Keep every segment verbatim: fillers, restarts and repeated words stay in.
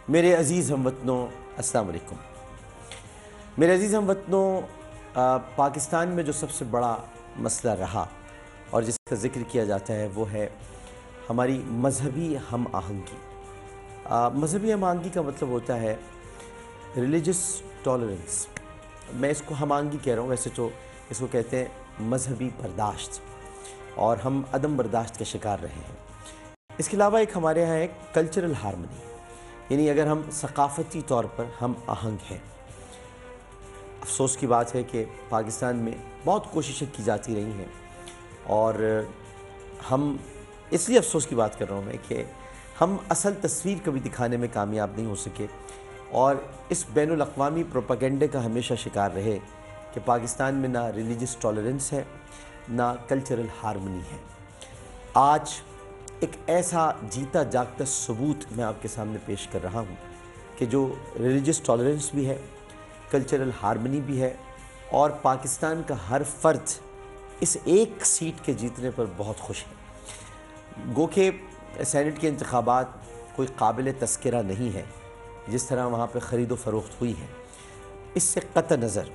मेरे अज़ीज़ हमवतनों, अस्सलाम वालेकुम। मेरे अज़ीज़ हमवतनों, पाकिस्तान में जो सबसे बड़ा मसला रहा और जिसका ज़िक्र किया जाता है वो है हमारी मजहबी हम आहंगी। मजहबी हम आहंगी का मतलब होता है रिलीजियस टॉलरेंस। मैं इसको हम आहंगी कह रहा हूँ, वैसे तो इसको कहते हैं मजहबी बर्दाश्त, और हम अदम बर्दाश्त के शिकार रहे हैं। इसके अलावा एक हमारे यहाँ एक कल्चरल हार्मनी, यानी अगर हम सकाफ़ती तौर पर हम आहंग हैं। अफसोस की बात है कि पाकिस्तान में बहुत कोशिशें की जाती रही हैं, और हम इसलिए अफसोस की बात कर रहा हूँ मैं कि हम असल तस्वीर कभी दिखाने में कामयाब नहीं हो सके, और इस बैनुल अक़वामी प्रोपेगेंडे का हमेशा शिकार रहे कि पाकिस्तान में ना रिलीजियस टॉलरेंस है, ना कल्चरल हार्मनी है। आज एक ऐसा जीता जागता सबूत मैं आपके सामने पेश कर रहा हूँ कि जो रिलीजियस टॉलरेंस भी है, कल्चरल हार्मनी भी है, और पाकिस्तान का हर फ़र्द इस एक सीट के जीतने पर बहुत खुश है। गो के सेनेट के इंतखाबात कोई काबिल तस्करा नहीं है, जिस तरह वहाँ पर ख़रीदो फ़रोख्त हुई है। इससे क़तई नज़र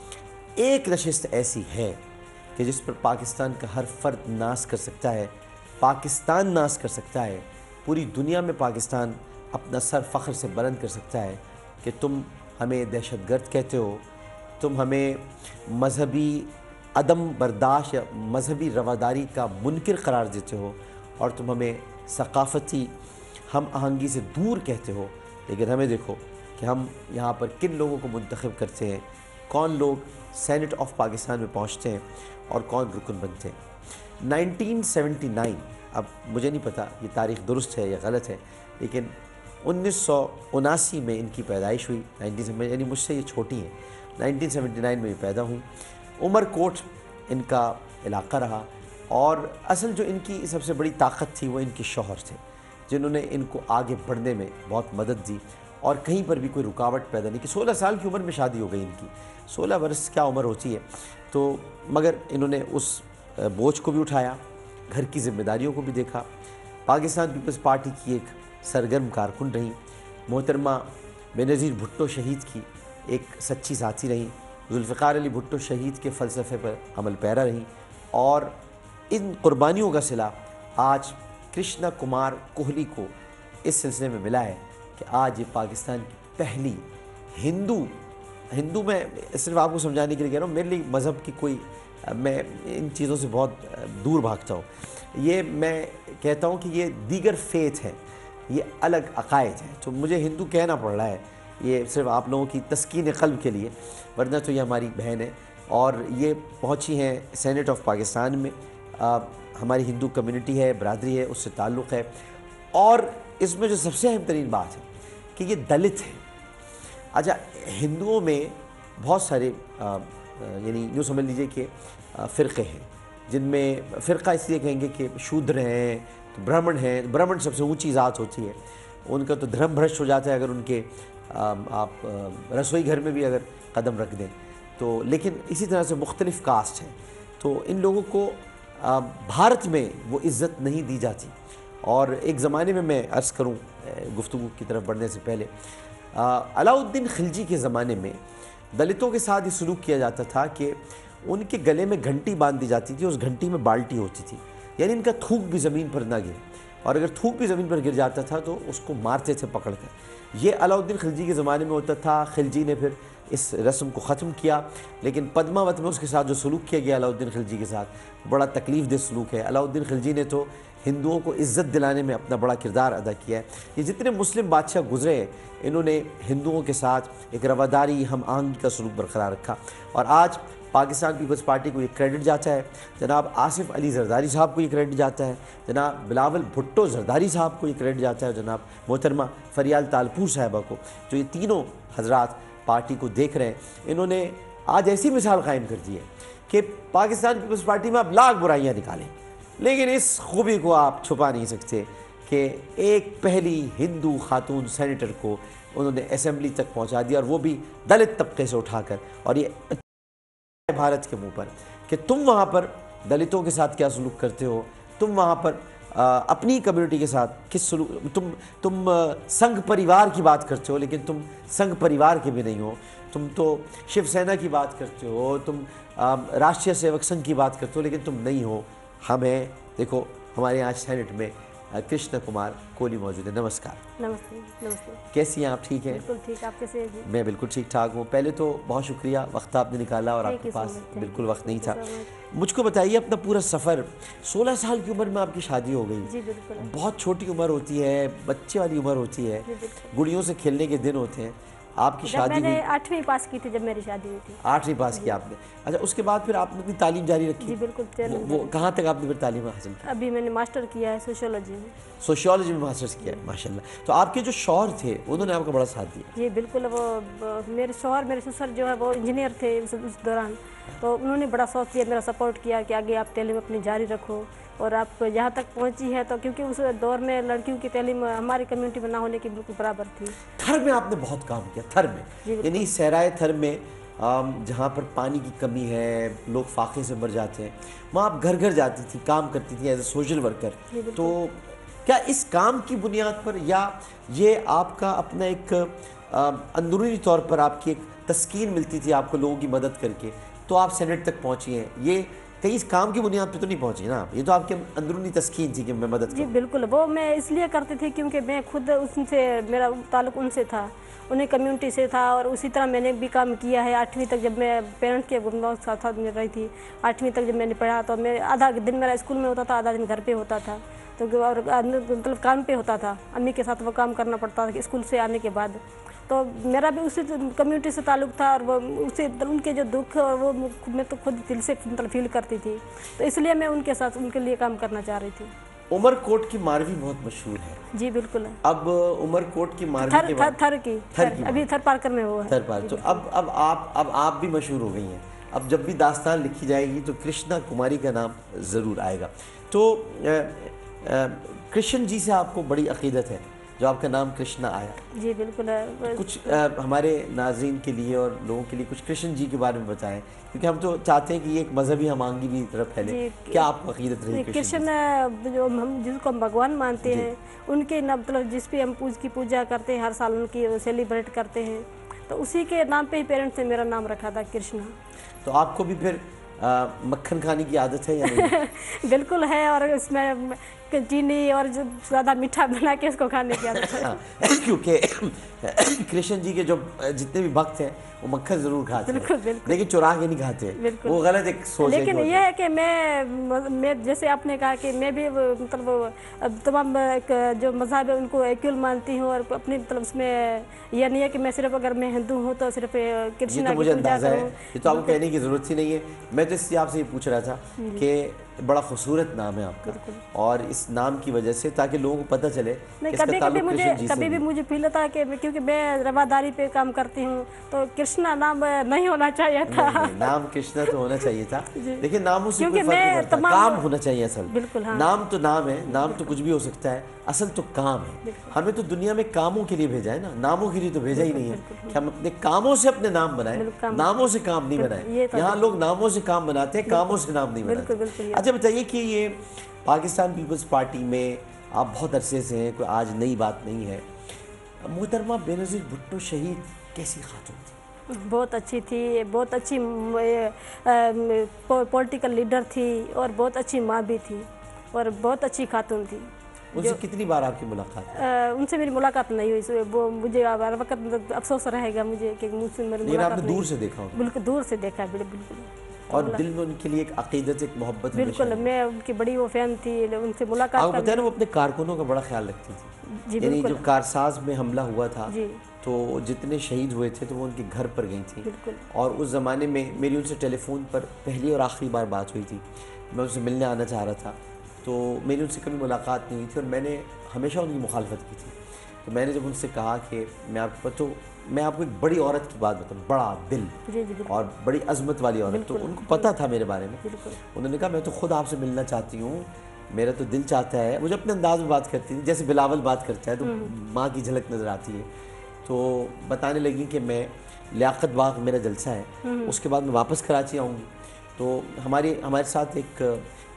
एक नशिस्त ऐसी है कि जिस पर पाकिस्तान का हर फ़र्द नाज कर सकता है, पाकिस्तान नाज कर सकता है, पूरी दुनिया में पाकिस्तान अपना सर फ़ख्र से बुलंद कर सकता है कि तुम हमें दहशतगर्द कहते हो, तुम हमें मजहबी अदम बर्दाश्त या मजहबी रवादारी का मुनकिर करार देते हो, और तुम हमें सकाफ़ती हम आहंगी से दूर कहते हो। लेकिन हमें देखो कि हम यहाँ पर किन लोगों को मुंतखब करते हैं, कौन लोग सेनेट ऑफ पाकिस्तान में पहुँचते हैं और कौन रुकन बनते हैं। नाइनटीन सेवेंटी नाइन, अब मुझे नहीं पता ये तारीख़ दुरुस्त है या गलत है, लेकिन उन्नीस सौ उनासी में इनकी पैदाइश हुई। नाइनटीन यानी मुझसे ये छोटी हैं। नाइनटीन सेवेंटी नाइन में ये पैदा हुई। उमरकोट इनका इलाका रहा, और असल जो इनकी सबसे बड़ी ताकत थी वो इनके शौहर थे, जिन्होंने इनको आगे बढ़ने में बहुत मदद दी, और कहीं पर भी कोई रुकावट पैदा नहीं की। सोलह साल की उम्र में शादी हो गई इनकी। सोलह वर्ष क्या उम्र होती है, तो मगर इन्होंने उस बोझ को भी उठाया, घर की जिम्मेदारियों को भी देखा। पाकिस्तान पीपल्स पार्टी की एक सरगर्म कारकुन रही। मोहतरमा बेनज़ीर भुट्टो शहीद की एक सच्ची साथी रही। जुल्फ़िकार अली भुट्टो शहीद के फ़लसफ़े पर अमल पैरा रही, और इन कुर्बानियों का सिला आज कृष्णा कुमार कोहली को इस सिलसिले में मिला है कि आज ये पाकिस्तान की पहली हिंदू हिंदू मैं सिर्फ आपको समझाने के लिए कह रहा हूँ, मेरे लिए मज़हब की कोई, मैं इन चीज़ों से बहुत दूर भागता हूँ। ये मैं कहता हूँ कि ये दीगर फेथ है, ये अलग अकायद है, तो मुझे हिंदू कहना पड़ रहा है, ये सिर्फ आप लोगों की तस्कीन क़ल्ब के लिए, वरना तो ये हमारी बहन है। और ये पहुँची हैं सेनेट ऑफ पाकिस्तान में। आ, हमारी हिंदू कम्युनिटी है, बरादरी है, उससे ताल्लुक़ है। और इसमें जो सबसे अहम तरीन बात है कि ये दलित है। अच्छा, हिंदुओं में बहुत सारे यानी यूँ समझ लीजिए कि फ़िरक़े हैं, जिनमें फ़िरक़ा इसलिए कहेंगे कि शूद्र हैं, तो ब्राह्मण हैं। ब्राह्मण सबसे ऊंची ज़ात होती है, उनका तो धर्म भ्रष्ट हो जाता है अगर उनके आप रसोई घर में भी अगर कदम रख दें तो। लेकिन इसी तरह से मुख्तलिफ़ कास्ट हैं, तो इन लोगों को भारत में वो इज़्ज़त नहीं दी जाती। और एक ज़माने में मैं अर्ज़ करूँ गुफ्तगू की तरफ बढ़ने से पहले, अलाउद्दीन खिलजी के ज़माने में दलितों के साथ ये सलूक किया जाता था कि उनके गले में घंटी बांध दी जाती थी, उस घंटी में बाल्टी होती थी, यानी इनका थूक भी ज़मीन पर ना गिरे, और अगर थूक भी ज़मीन पर गिर जाता था तो उसको मारते थे पकड़ कर। ये अलाउद्दीन खिलजी के ज़माने में होता था। खिलजी ने फिर इस रस्म को ख़त्म किया, लेकिन पद्मावत में उसके साथ जो सलूक किया गया अलाउद्दीन खिलजी के साथ, बड़ा तकलीफ़ दे सलूक है। अलाउद्दीन खिलजी ने तो हिंदुओं को इज़्ज़त दिलाने में अपना बड़ा किरदार अदा किया है। ये जितने मुस्लिम बादशाह गुजरे हैं, इन्होंने हिंदुओं के साथ एक रवादारी हम आहंगी का सलूक बरकरार रखा, और आज पाकिस्तान पीपल्स पार्टी को ये क्रेडिट जाता है। जनाब आसिफ अली जरदारी साहब को ये क्रेडिट जाता है, जनाब बिलावल भुट्टो जरदारी साहब को ये क्रेडिट जाता है, जनाब मोहतरमा फरियाल तालपुर साहिबा को, जो ये तीनों हजरात पार्टी को देख रहे हैं। इन्होंने आज ऐसी मिसाल कायम कर दी है कि पाकिस्तान पीपल्स पार्टी में आप लाख बुराइयाँ निकालें, लेकिन इस खूबी को आप छुपा नहीं सकते कि एक पहली हिंदू खातून सेनेटर को उन्होंने असेंबली तक पहुंचा दिया, और वो भी दलित तबके से उठाकर। और ये भारत के मुंह पर कि तुम वहाँ पर दलितों के साथ क्या सलूक करते हो, तुम वहाँ पर अपनी कम्युनिटी के साथ किस सलूक, तुम तुम संघ परिवार की बात करते हो लेकिन तुम संघ परिवार के भी नहीं हो, तुम तो शिवसेना की बात करते हो, तुम राष्ट्रीय सेवक संघ की बात करते हो लेकिन तुम नहीं हो। हमें देखो, हमारे यहाँ सेनेट में कृष्ण कुमार कोहली मौजूद है। नमस्कार। नमस्ते। नमस्ते। कैसी हैं आप? ठीक हैं? बिल्कुल ठीक। आप कैसे हैं? मैं बिल्कुल ठीक ठाक हूँ। पहले तो बहुत शुक्रिया, वक्त आपने निकाला और आपके पास बिल्कुल वक्त नहीं था। मुझको बताइए अपना पूरा सफ़र। सोलह साल की उम्र में आपकी शादी हो गई। जी बिल्कुल। बहुत छोटी उम्र होती है, बच्चे वाली उम्र होती है, गुड़ियों से खेलने के दिन होते हैं। आपकी शादी मैंने आठवीं पास की थी जब मेरी शादी हुई थी। आठवीं पास की आपने? अच्छा, उसके बाद फिर आपने अपनी तालीम जारी रखी? जी बिल्कुल। वो, वो कहाँ तक आपने फिर तालीम हासिल की? अभी मैंने मास्टर किया है सोशियोलॉजी में। सोशियोलॉजी में मास्टर्स किया है, माशाल्लाह। तो आपके जो शौहर थे उन्होंने आपका बड़ा साथ दिया? जी बिल्कुल। वो मेरे शौहर, मेरे ससुर जो है वो इंजीनियर थे उस, उस दौरान, तो उन्होंने बड़ा शौक किया, मेरा सपोर्ट किया कि आगे आप तालीम अपनी जारी रखो और आप यहाँ तक पहुँची है। तो क्योंकि उस दौर में लड़कियों की तालीम हमारी कम्युनिटी में ना होने की बिल्कुल बराबर थी। थर में आपने बहुत काम किया, थर में, यानी सहराए थर में जहाँ पर पानी की कमी है, लोग फाके से मर जाते हैं, वहाँ आप घर घर जाती थी, काम करती थी एज ए सोशल वर्कर। तो क्या इस काम की बुनियाद पर या ये आपका अपना एक अंदरूनी तौर पर आपकी एक तस्कीन मिलती थी आपको लोगों की मदद करके, तो आप सेनेट तक पहुँची हैं? ये कहीं इस काम की बुनियाद पे तो नहीं पहुंची ना, ये तो आपके अंदरूनी तस्कीन थी कि मैं मदद करूं। जी बिल्कुल। वो मैं इसलिए करती थी क्योंकि मैं खुद उनसे, मेरा ताल्लुक उनसे था, उन्हें कम्युनिटी से था और उसी तरह मैंने भी काम किया है। आठवीं तक जब मैं पेरेंट्स के गुमनाम साथ साथ में रही थी, आठवीं तक जब मैंने पढ़ा तो मैं आधा दिन मेरा स्कूल में होता था, आधा दिन घर पे होता था, तो और मतलब काम पे होता था, अम्मी के साथ वो काम करना पड़ता था स्कूल से आने के बाद। तो मेरा भी उसी कम्युनिटी से ताल्लुक़ था और वो उसे उनके जो दुख और वो मैं तो खुद दिल से मतलब फील करती थी, तो इसलिए मैं उनके साथ उनके लिए काम करना चाह रही थी। उमरकोट की मारवी बहुत मशहूर है। जी बिल्कुल। अब उमरकोट की मारवी थर, के थर, थर की थर, थर की अभी थर पार करने वो है। थर पार। तो अब अब आप अब आप भी मशहूर हो गई हैं। अब जब भी दास्तान लिखी जाएगी तो कृष्णा कुमारी का नाम ज़रूर आएगा। तो कृष्ण जी से आपको बड़ी अकीदत है जो आपका नाम कृष्णा आया? जी बिल्कुल है। तो कुछ आ, हमारे नाज़रीन के लिए और लोगों के लिए कुछ कृष्ण जी के बारे में बताएं, क्योंकि हम तो चाहते हैं कि एक मजहबी हमांगी भी तरफ फैले। क्या आपको अकीदत रही कृष्ण? जो हम जिसको हम भगवान मानते हैं उनके मतलब जिस पे हम पूज की पूजा करते हैं, हर साल उनकी सेलिब्रेट करते हैं, तो उसी के नाम पे ही पेरेंट्स ने मेरा नाम रखा था कृष्णा। तो आपको भी फिर आ, मक्खन खाने की आदत है या नहीं? बिल्कुल है, और इसमें चीनी और जो ज़्यादा मीठा बना के इसको खाने की आदत है। क्योंकि कृष्ण जी के जो जितने भी भक्त हैं वो मक्खन जरूर खाते बिल्कुल, हैं, बिल्कुल। लेकिन चुरा के नहीं खाते, वो गलत एक सोच है। लेकिन ये है कि मैं मैं जैसे आपने कहा कि मैं भी मतलब तमाम जो मज़हब है उनको इक्वल मानती हूँ और अपनी मतलब उसमें यह नहीं है कि मैं सिर्फ अगर मैं हिंदू हूँ तो सिर्फ कृष्ण की पूजा करूँ। ये तो आपको कहने की ज़रूरत ही नहीं है। मैं तो इससे आपसे ये पूछ रहा था कि बड़ा खूबसूरत नाम है आपका, और इस नाम की वजह से ताकि लोगों को पता चले। नहीं, कभी कभी मुझे कभी भी मुझे फील होता है कि क्योंकि मैं रवादारी पे काम करती हूँ तो कृष्णा नाम नहीं होना चाहिए था। नहीं, नहीं, नाम कृष्णा तो होना चाहिए था, लेकिन नामों से कोई फर्क नहीं पड़ता, तमाम काम होना चाहिए असल। बिल्कुल हाँ। नाम तो नाम है, नाम तो कुछ भी हो सकता है, असल तो काम है। हमें तो दुनिया में कामों के लिए भेजा है ना, नामों के लिए तो भेजा ही नहीं है कि हम अपने कामों से अपने नाम बनाए, नामों से काम नहीं बनाए। यहाँ लोग नामों से काम बनाते हैं, कामों से नाम नहीं बनाते। अच्छा बताइए कि ये पाकिस्तान पीपल्स पार्टी में आप बहुत अरसे से हैं, कोई आज नई बात नहीं है। मोहतरमा बेनज़ीर भुट्टो शहीद कैसी खातून थी? बहुत अच्छी थी, बहुत अच्छी पॉलिटिकल लीडर थी और बहुत अच्छी माँ भी थी और बहुत अच्छी खातून थी। उनसे कितनी बार आपकी मुलाकात? आ, उनसे मेरी मुलाकात नहीं हुई, वो मुझे हर वक्त अफसोस रहेगा मुझे कि मुझसे मेरी मुलाकात आपने दूर से देखा होगा? बिल्कुल दूर से देखा, बिल्कुल। और दिल में उनके लिए एक अकीदत, एक मोहब्बत? बिल्कुल, मैं उनकी बड़ी वो फैन थी, उनसे मुलाकात। आपको पता है ना वो अपने कारकुनों का बड़ा ख्याल रखती थी। यानी जब कारसाज में हमला हुआ था तो जितने शहीद हुए थे तो वो उनके घर पर गई थी, और उस ज़माने में मेरी उनसे टेलीफोन पर पहली और आखिरी बार बात हुई थी। मैं उनसे मिलने आना चाह रहा था तो मेरी उनसे कभी मुलाकात नहीं हुई थी और मैंने हमेशा उनकी मुखालफत की थी। तो मैंने जब उनसे कहा कि मैं आपको तो मैं आपको एक बड़ी औरत की बात बताऊँ, बड़ा दिल जी जी और बड़ी अजमत वाली औरत, तो उनको पता था मेरे बारे में। उन्होंने कहा मैं तो खुद आपसे मिलना चाहती हूँ, मेरा तो दिल चाहता है। मुझे अपने अंदाज में बात करती थी, जैसे बिलावल बात करता है तो माँ की झलक नज़र आती है। तो बताने लगी कि मैं लियाकत बाग मेरा जलसा है, उसके बाद मैं वापस कराची आऊँगी। तो हमारी हमारे साथ एक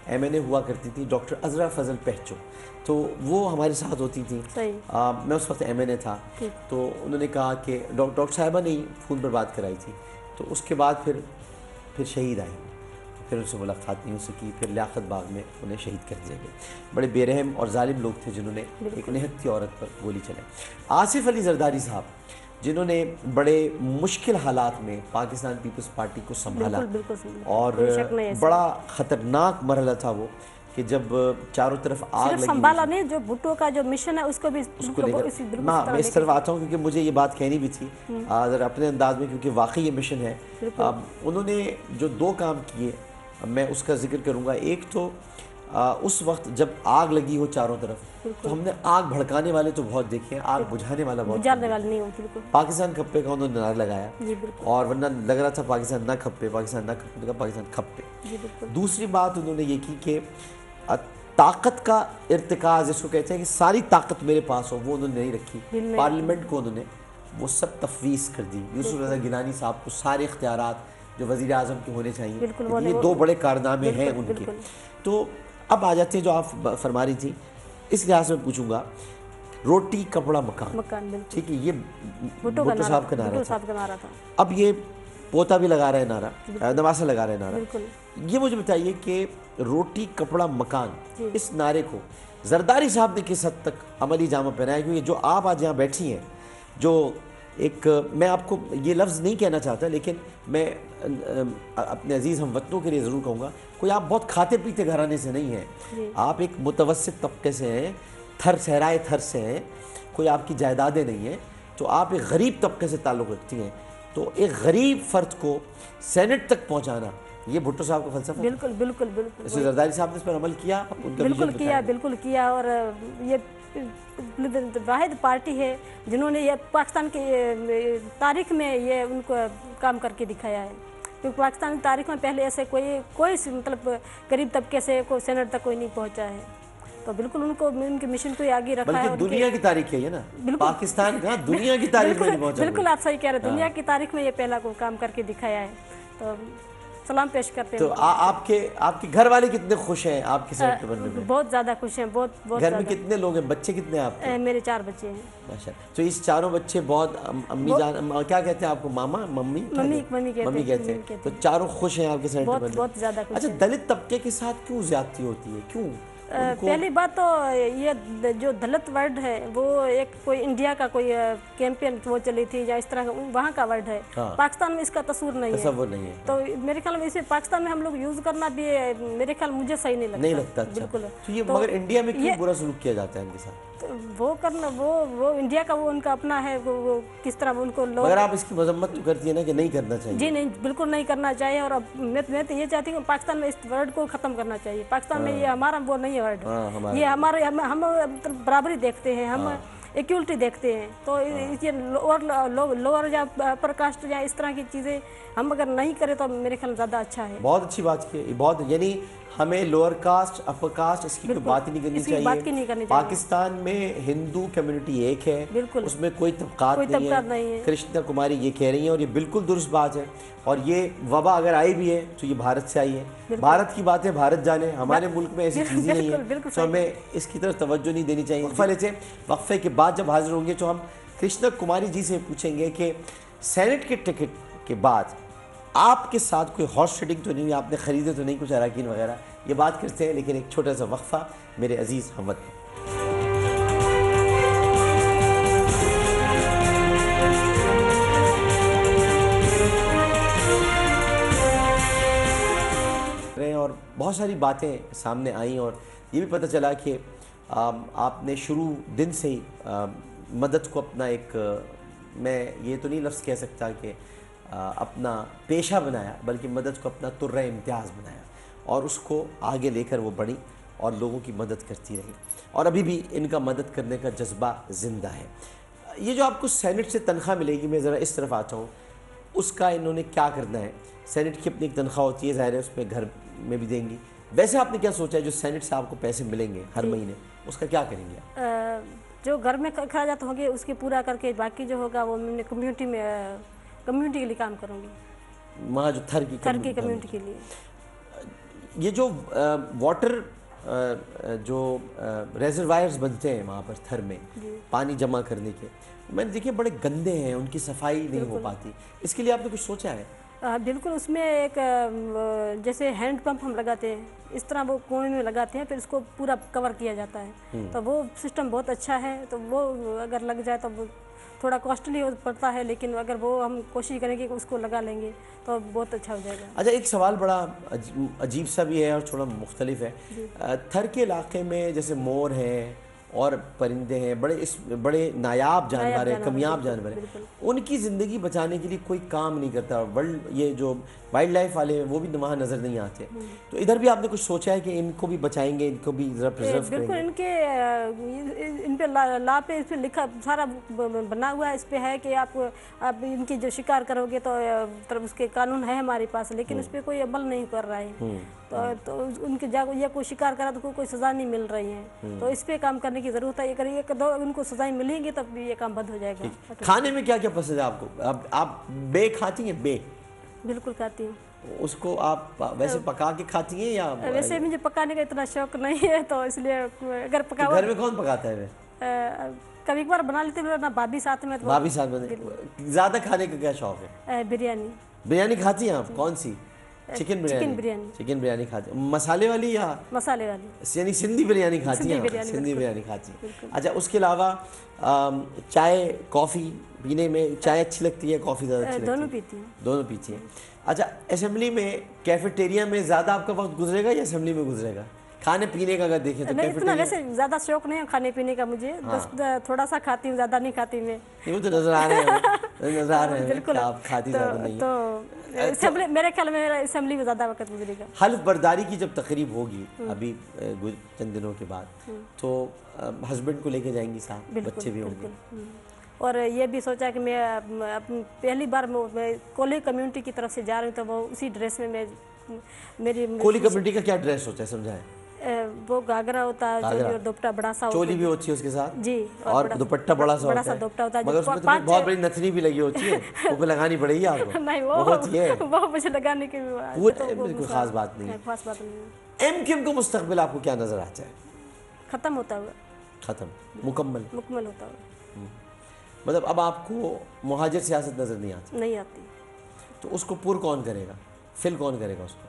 एम एन ए हुआ करती थी, डॉक्टर अजरा फजल पहचो, तो वो हमारे साथ होती थी। आ, मैं उस वक्त एम एन ए था, तो उन्होंने कहा कि डॉक्टर साहिबा ने फ़ोन पर बात कराई थी, तो उसके बाद फिर फिर शहीद आई, फिर उनसे मुलाकात नहीं हो सकी, फिर लियाकत बाग में उन्हें शहीद कर दिया गया। बड़े बेरहम और जालिम लोग थे जिन्होंने एक निहत्ती औरत पर गोली चलाई। आसिफ अली जरदारी साहब जिन्होंने बड़े मुश्किल हालात में पाकिस्तान पीपल्स पार्टी को संभाला, और बड़ा ख़तरनाक मरहला था वो कि जब चारों तरफ आग लगी। संभाला नहीं, जो भुट्टो का जो मिशन है उसको भी उसको लेकर ना मैं इस तरफ आता हूँ क्योंकि मुझे ये बात कहनी भी थी अगर अपने अंदाज में, क्योंकि वाकई ये मिशन है। उन्होंने जो दो काम किए मैं उसका जिक्र करूँगा। एक तो आ, उस वक्त जब आग लगी हो चारों तरफ, तो हमने आग भड़काने वाले तो बहुत देखे हैं, आग बुझाने वाला बहुत नहीं हो। पाकिस्तान खप्पे का उन्होंने नारा लगाया, और वरना लग रहा था पाकिस्तान ना खप्पे, पाकिस्तान ना खप्पे, पाकिस्तान खप्पे। दूसरी बात उन्होंने ये की कि ताकत का इर्तिकाज जिसको कहते हैं कि सारी ताकत मेरे पास हो, वो उन्होंने नहीं रखी। पार्लियामेंट को उन्होंने वो सब तफवीज़ कर दी। यूसुफ रज़ा गिलानी साहब को सारे इख्तियारात जो वज़ीर आज़म के होने चाहिए, ये दो बड़े कारनामे हैं उनके। तो अब आ जाते हैं जो आप फरमा रही थी, इस लिहाज में पूछूंगा, रोटी कपड़ा मकान, मकान ठीक है, ये भुट्टो साहब का नारा था। अब ये पोता भी लगा रहे हैं नारा, नवासा लगा रहे हैं नारा। ये मुझे बताइए कि रोटी कपड़ा मकान, इस नारे को जरदारी साहब ने किस हद तक अमली जामा पहनाया? क्योंकि जो आप आज यहाँ बैठी हैं, जो एक, मैं आपको ये लफ्ज़ नहीं कहना चाहता, लेकिन मैं अपने अजीज़ हम वतनों के लिए ज़रूर कहूँगा, कोई आप बहुत खाते पीते घराने से नहीं हैं, आप एक मुतवस्सित तबके से हैं, थर सहराए थर से हैं, कोई आपकी जायदादें नहीं हैं, तो आप एक गरीब तबके से ताल्लुक़ रखती हैं। तो एक गरीब फ़र्द को सेनेट तक पहुँचाना, ये भुट्टो साहब का फ़लसफ़ा। बिल्कुल बिल्कुल बिल्कुल इसलिए जरदारी साहब ने इस पर अमल किया, उनका बिल्कुल किया, बिल्कुल किया। और ये वाहिद पार्टी है जिन्होंने ये पाकिस्तान की तारीख में ये उनको काम करके दिखाया है, क्योंकि पाकिस्तान की तारीख में पहले ऐसे कोई कोई मतलब गरीब तबके से कोई सेनेट तक कोई नहीं पहुंचा है। तो बिल्कुल उनको उनके मिशन को आगे रखा है। दुनिया की तारीख है ये ना, पाकिस्तान का दुनिया की तारीख में नहीं पहुंचा। बिल्कुल आप सही कह रहे हैं, दुनिया की तारीख में ये पहला को काम करके दिखाया है। तो सलाम पेश करते हैं। तो आ, आपके आपके घर वाले कितने खुश हैं आपके सेनेट के बनने में? बहुत ज़्यादा खुश हैं, बहुत बहुत। घर में कितने लोग हैं, बच्चे कितने हैं आपके? मेरे चार बच्चे हैं। माशाल्लाह। तो इस चारों बच्चे बहुत, अम्मी जान क्या कहते हैं आपको, मामा मम्मी मम्मी मम्मी कहते मम्मी कहते हैं। तो चारों खुश हैं आपके सेनेट बनने में? बहुत ज़्यादा। अच्छा, दलित तबके के साथ क्यों ज्यादती होती है, क्यों? पहली बात तो ये जो दलित वर्ड है वो एक कोई इंडिया का कोई कैंपेन वो चली थी या इस तरह का वहाँ का वर्ड है। हाँ। पाकिस्तान में इसका तस्वूर नहीं है, नहीं है। तो मेरे ख्याल में इसे पाकिस्तान में हम लोग यूज करना भी मेरे ख्याल मुझे सही नहीं लगता। नहीं लगता। अच्छा। बिल्कुल। तो ये तो मगर इंडिया में क्यों बुरा सलूक किया जाता है इनके साथ? तो वो करना वो वो इंडिया का वो उनका अपना है, वो, वो किस तरह उनको लोग। मगर आप इसकी मजम्मत तो करती है ना कि नहीं करना चाहिए? जी नहीं, बिल्कुल नहीं करना चाहिए। और अब मैं मैं तो ये चाहती हूँ पाकिस्तान में इस वर्ड को खत्म करना चाहिए। पाकिस्तान में ये हमारा वो नहीं है वर्ड, ये हमारे हम हम बराबरी देखते हैं, हम इक्वलिटी देखते हैं। तो ये लोअर लोअर या अपर कास्ट या इस तरह की चीज़ें हम अगर नहीं करें तो मेरे ख्याल ज़्यादा अच्छा है। बहुत अच्छी बात की, बहुत, यानी हमें लोअर कास्ट अपर कास्ट इसकी कोई बात ही नहीं करनी चाहिए। बात की नहीं करनी चाहिए। पाकिस्तान में हिंदू कम्युनिटी एक है, बिल्कुल, उसमें कोई तबकात नहीं, नहीं है। कृष्णा कुमारी ये कह रही हैं और ये बिल्कुल दुरुस्त बात है। और ये वबा अगर आई भी है तो ये भारत से आई है, भारत की बात है, भारत जाने, हमारे मुल्क में ऐसी चीज़ें नहीं है, तो हमें इसकी तरफ तवज्जो नहीं देनी चाहिए। वक्फा लेते हैं, वक्फे के बाद जब हाजिर होंगे तो हम कृष्णा कुमारी जी से पूछेंगे कि सेनेट के टिकट के बाद आपके साथ कोई हॉर्स ट्रेडिंग तो नहीं, आपने ख़रीदे तो नहीं कुछ अराकीन वगैरह, ये बात करते हैं। लेकिन एक छोटा सा वक्फा मेरे अजीज़ हमवतन। और बहुत सारी बातें सामने आई और ये भी पता चला कि आपने शुरू दिन से ही आ, मदद को अपना एक, मैं ये तो नहीं लफ्ज़ कह सकता कि आ, अपना पेशा बनाया, बल्कि मदद को अपना तुर्रा इम्तियाज़ बनाया और उसको आगे लेकर वो बढ़ी और लोगों की मदद करती रही और अभी भी इनका मदद करने का जज्बा ज़िंदा है। ये जो आपको सेनेट से तनख्वाह मिलेगी, मैं ज़रा इस तरफ आता हूँ, उसका इन्होंने क्या करना है? सेनेट की अपनी एक तनख्वाह होती है, ज़ाहिर है उसमें घर में भी देंगी। वैसे आपने क्या सोचा है जो सेनेट से आपको पैसे मिलेंगे हर महीने, उसका क्या करेंगे? आ, जो घर में खर्चात होंगे उसके पूरा करके बाकी जो होगा वो मैंने कम्युनिटी में कम्युनिटी के लिए काम करूँगी, वहाँ जो थर की थर की कम्युनिटी के लिए। ये जो वाटर जो रेजरवायर्स बनते हैं वहाँ पर थर में पानी जमा करने के, मैंने देखे बड़े गंदे हैं, उनकी सफाई नहीं हो पाती, इसके लिए आपने कुछ सोचा है? आ, बिल्कुल, उसमें एक जैसे हैंड पंप हम लगाते हैं, इस तरह वो कुएं में लगाते हैं, फिर उसको पूरा कवर किया जाता है। तो वो सिस्टम बहुत अच्छा है। तो वो अगर लग जाए तो वो थोड़ा कॉस्टली पड़ता है, लेकिन अगर वो हम कोशिश करेंगे कि उसको लगा लेंगे तो बहुत अच्छा हो जाएगा। अच्छा, एक सवाल बड़ा अजीब सा भी है और थोड़ा मुख्तलिफ है। थर के इलाके में जैसे मोर हैं और परिंदे हैं, बड़े इस बड़े नायाब जानवर हैं, कमियाब जानवर हैं, उनकी ज़िंदगी बचाने के लिए कोई काम नहीं करता। वर्ल्ड ये जो वाइल्ड लाइफ वाले हैं वो भी वहाँ नज़र नहीं आते। तो इधर भी आपने कुछ सोचा है कि इनको भी बचाएंगे, इनको भी ज़रा प्रिजर्व करेंगे? बिल्कुल, इनके इन पे ला, ला पे इस पे लिखा सारा बना हुआ है, इस पे है कि आप आप इनकी जो शिकार करोगे तो तरफ उसके कानून है हमारे पास, लेकिन उस पर कोई अमल नहीं कर रहा है। तो, तो उनके जा या कोई शिकार करा तो को, कोई सज़ा नहीं मिल रही है। तो इस पे काम करने की ज़रूरत है। अगर एक दो उनको सज़ाएं मिलेंगी तब ये काम बंद हो जाएगा। खाने में क्या क्या पसंद है आपको? आप, आप बे खाती हैं? बे बिल्कुल खाती हूँ। उसको आप वैसे पका के खाती हैं या? वैसे मुझे पकाने का इतना शौक नहीं है, तो इसलिए अगर पका घर में कौन पकाता है? कभी एक बार बना लेते हैं ना, भाभी साथ में। भाभी साथ में। ज़्यादा खाने का क्या शौक है? बिरयानी। बिरयानी खाती हैं आप? कौन सी? Chicken biryani. Chicken biryani chicken biryani खाती हैं? मसाले वाली या? मसाले वाली, यानी सिंधी बिरयानी खाती हैं? सिंधी बिरयानी खाती हैं। अच्छा, उसके अलावा चाय कॉफ़ी पीने में चाय अच्छी लगती है, कॉफ़ी ज़्यादा अच्छी लगती है? दोनों पीती हैं। दोनों पीती हैं। अच्छा, असेंबली में कैफेटेरिया में ज़्यादा आपका वक्त गुजरेगा या असेंबली में गुजरेगा? खाने पीने का अगर देखें तो इतना वैसे ज़्यादा शौक नहीं है खाने पीने का मुझे। हाँ। बस थोड़ा सा खाती हूँ, ज़्यादा नहीं खाती मैं। वो तो नज़र आ रहे हैं, नज़र आ रहे हैं बिल्कुल आप खाती तो, ज़्यादा नहीं। तो असेंबली मेरे ख्याल में मेरा असेंबली में ज़्यादा वक्त गुजरेगा। हल्फ बर्दारी की जब तकरीब होगी अभी चंद दिनों के बाद, तो हस्बैंड को लेके जाएंगी साथ, बच्चे भी होंगे? और ये भी सोचा कि मैं पहली बार मैं कोली कम्युनिटी की तरफ से जा रही हूँ, तो वो उसी ड्रेस में मैं मेरी कोली कम्युनिटी का क्या ड्रेस होता है, समझाएं? वो घाघरा होता है, चोली और दुपट्टा बड़ा सा, चोली भी होती है उसके साथ जी, और दुपट्टा बड़ा सा बड़ा सा दुपट्टा होता है, मगर उसमें तो बहुत बड़ी नथनी भी लगी होती है, वो भी लगानी पड़ेगी आपको? नहीं, वो होती है, वो मुझे लगाने की वो कोई खास बात नहीं है, खास बात नहीं है। एम क्यू एम का मुस्तकबिल आपको क्या नजर आता है? खत्म होता हुआ। खत्म, मुकम्मल मुकम्मल होता हुआ। मतलब अब आपको मुहाजिर सियासत नजर नहीं आती? नहीं आती। तो उसको पूर कौन करेगा, फिल कौन करेगा उसको?